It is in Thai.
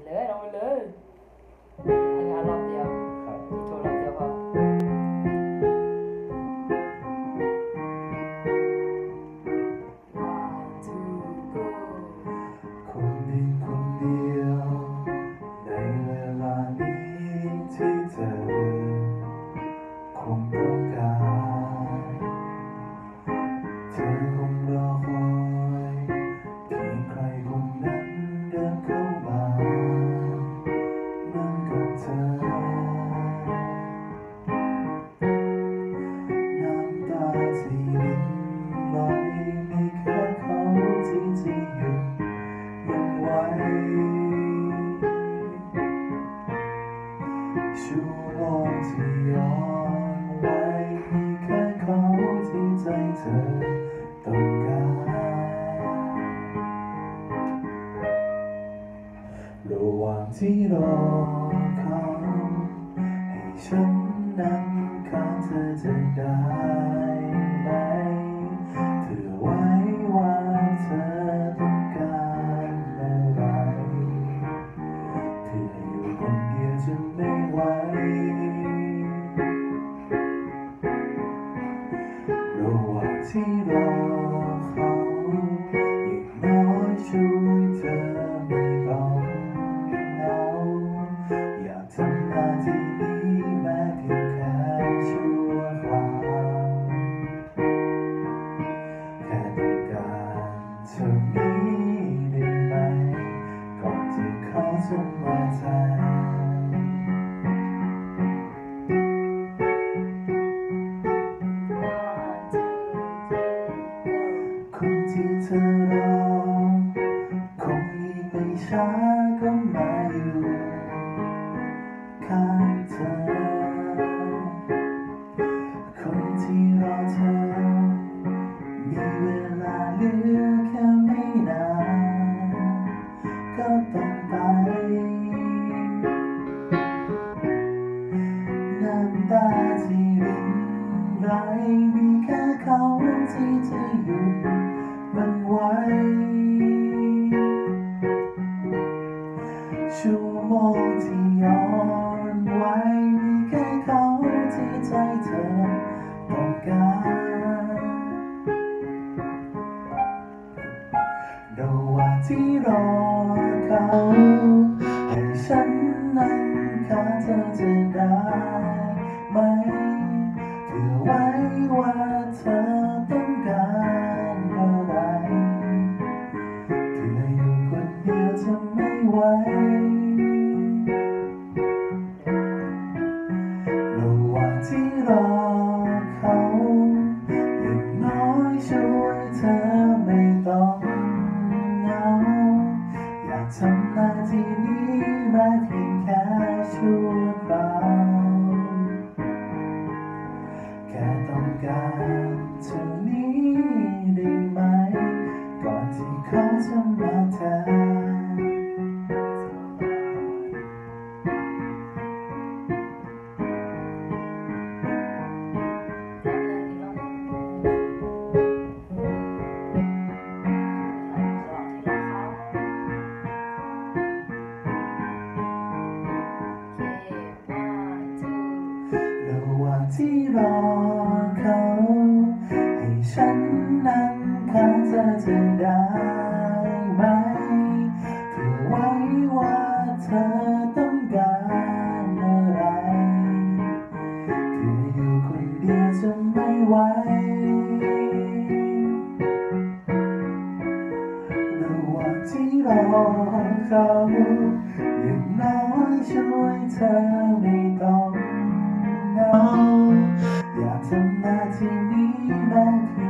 เลยลงไปเลยงานรอบเดียวที่โทรรอบเดียวพอคนดีคนเดียวในเวลานี้ที่เธอคงต้องการเธอคงรอคอยเพียงใครคนนั้นเดินเข้ามานั่งกับเธอน้ำตาที่รินไหลมีแค่เขาที่จะหยุดมันไว้ชั่วโมงที่ย้อนไว้มีแค่เขาที่ใจเธอต้องการระหว่างที่รอเขาให้ฉันนั่งข้างเธอจะได้ไหมเธอไว้ว่าเธอต้องการอะไรเธออยู่คนเดียวจะไม่ไหวระหว่างที่รอเขาอย่างน้อยช่วยเธอไม่ต้องเหงาอยากทำหน้าที่นี้แม้เพียงแค่ชั่วคราวแค่ต้องการเท่านี้ได้ไหมก่อนที่เขาจะมาแทนคนที่เธอรอคงอีกไม่ช้าก็มาอยู่ข้างเธอคนที่รอเธอมีเวลาเหลือแค่ไม่นานก็ต้องไปน้ำตาที่รินไหลมีแค่เขาที่จะหยุดมันไว้ชั่วโมงที่ย้อนไว้มีแค่เขาที่ใจเธอต้องการระหว่างที่รอเขาให้ฉันนั่งข้างเธอจะได้ไหมเพื่อไว้ว่าเธอต้องการอะไรเธออยู่คนเดียวจะไม่ไหวระหว่างที่รอเขาอย่างน้อยช่วยเธอไม่ต้องเหงาอยากทำหน้าที่นี้แม้เพียงแค่ชั่วคราวแค่ต้องการเท่านี้ได้ไหมก่อนที่เขาจะมาแทนระหว่างที่รอเขาให้ฉันนั่งข้างเธอจะได้ไหมเพื่อไว้ว่าเธอต้องการอะไรเธออยู่คนเดียวจะไม่ไหวระหว่างที่รอเขาอย่างน้อยช่วยเธอไม่ต้องอยากทำหน้าที่นี้แม้เพี